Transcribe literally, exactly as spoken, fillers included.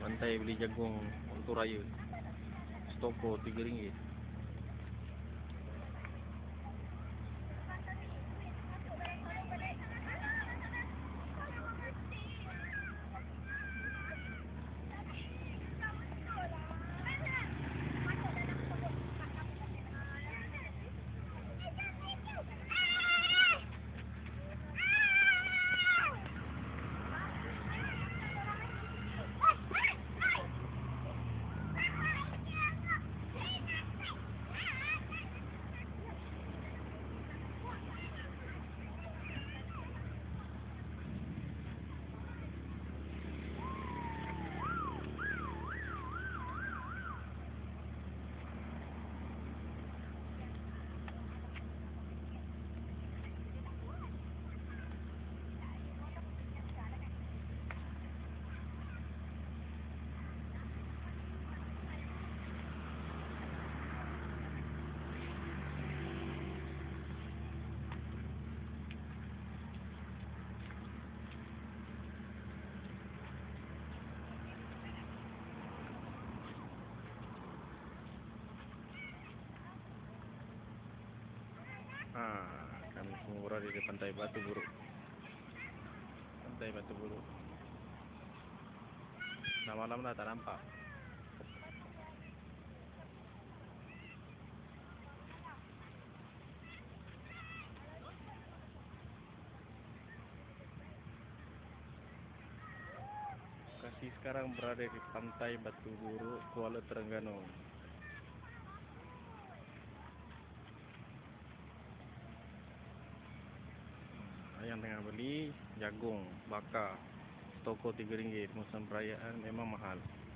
Pantai beli jagung untuk raya. Setoko tiga ringgit. Ah, kami semua berada di Pantai Batu Buruk. Pantai Batu Buruk. Nah, malam dah tak nampak. Kasih sekarang berada di Pantai Batu Buruk, Kuala Terengganu. Yang tengah beli jagung bakar toko tiga ringgit. Musim perayaan memang mahal.